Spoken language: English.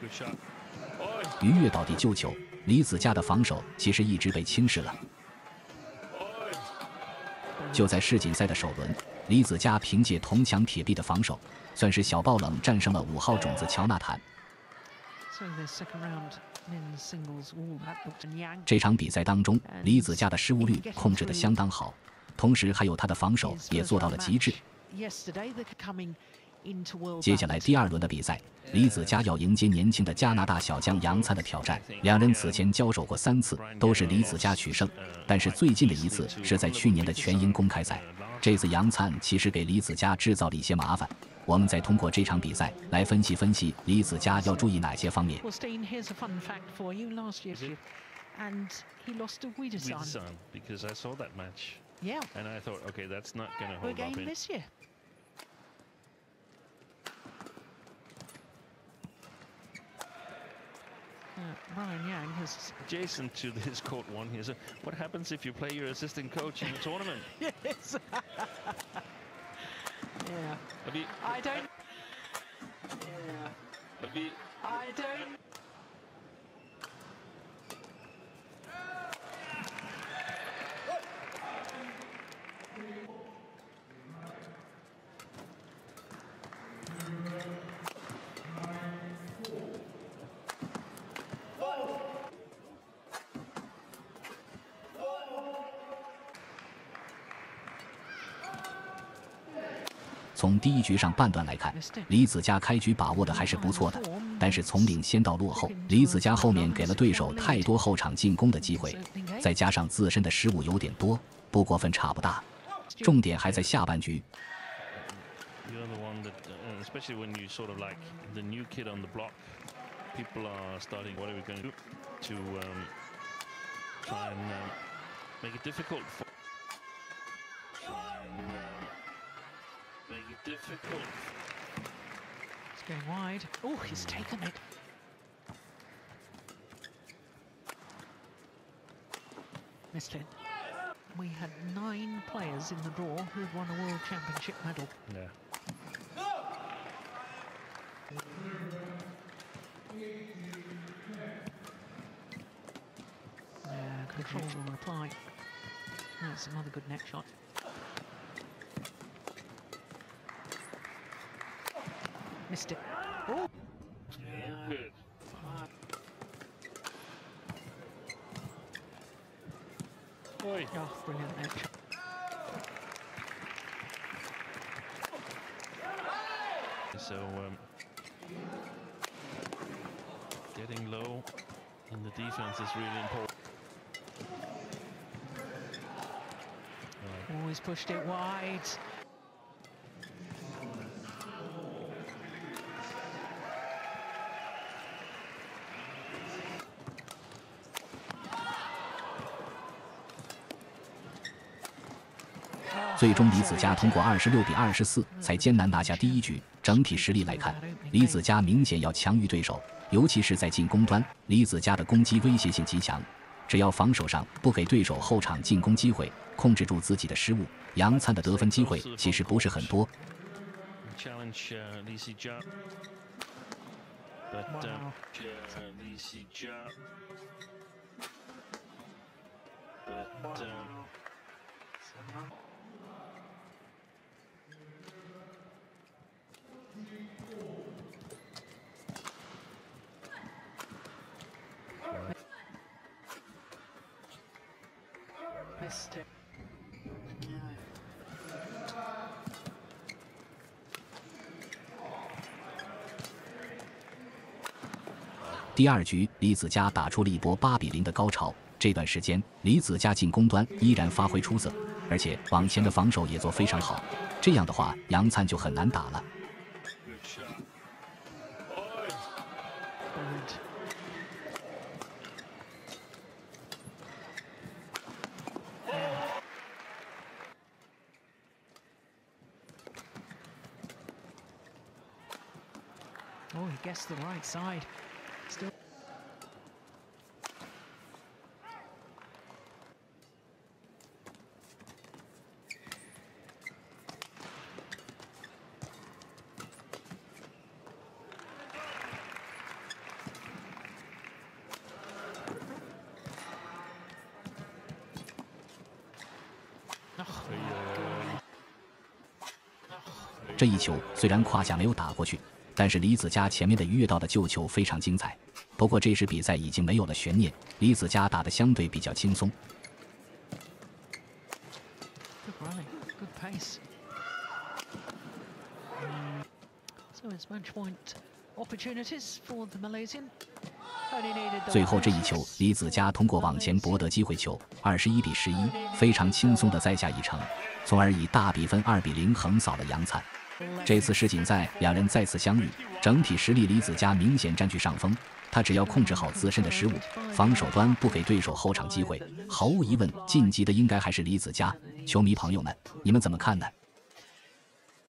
鱼跃倒地救球，李子嘉的防守其实一直被轻视了。就在世锦赛的首轮，李子嘉凭借铜墙铁壁的防守，算是小爆冷战胜了5号种子乔纳坦。这场比赛当中，李子嘉的失误率控制得相当好，同时还有他的防守也做到了极致。接下来第2轮的比赛，李子嘉要迎接年轻的加拿大小将杨灿的挑战。两人此前交手过3次，都是李子嘉取胜，但是最近的一次是在去年的全英公开赛。这次杨灿其实给李子嘉制造了一些麻烦。我们再通过这场比赛来分析分析李子嘉要注意哪些方面。 And he lost to Wiedersson because I saw that match. Yeah. And I thought, okay, that's not going to hold Again up. This year. Ryan Yang has Jason to this court one here. So what happens if you play your assistant coach in a tournament? Yes. Yeah. I don't. Yeah. I don't. 从第1局上半段来看，李子嘉开局把握的还是不错的，但是从领先到落后，李子嘉后面给了对手太多后场进攻的机会，再加上自身的失误有点多，不过分差不大。重点还在下半局。 Especially when you sort of like the new kid on the block, people are starting. What are we going to do to try and make it difficult for? Make it difficult. It's going wide. Oh, he's taken it. Missed it. We had 9 players in the draw who'd won a World Championship medal. Yeah. Yeah, control will reply. That's another good net shot. Missed it. Oh! Yeah. Good. Boy. Oh, brilliant net shot. So getting low in the defense is really important. Oh, he's pushed it wide. Oh. 最终李子嘉通过26比24才艰难拿下第1局。整体实力来看，李子嘉明显要强于对手，尤其是在进攻端，李子嘉的攻击威胁性极强。只要防守上不给对手后场进攻机会，控制住自己的失误，杨灿的得分机会其实不是很多。 Missed it. 第2局，李子嘉打出了一波8比0的高潮。这段时间，李子嘉进攻端依然发挥出色，而且往前的防守也做非常好。这样的话，杨灿就很难打了。 Oh, he guessed the right side. Still. 这一球虽然胯下没有打过去，但是李子嘉前面的鱼跃道的救球非常精彩。不过这时比赛已经没有了悬念，李子嘉打得相对比较轻松。 Good running, good pace. So it's match point opportunities for the Malaysian. 最后这一球，李子嘉通过往前博得机会球，21-11，非常轻松地摘下一城，从而以大比分2-0横扫了杨灿。这次世锦赛两人再次相遇，整体实力李子嘉明显占据上风。他只要控制好自身的失误，防守端不给对手后场机会，毫无疑问晋级的应该还是李子嘉。球迷朋友们，你们怎么看呢？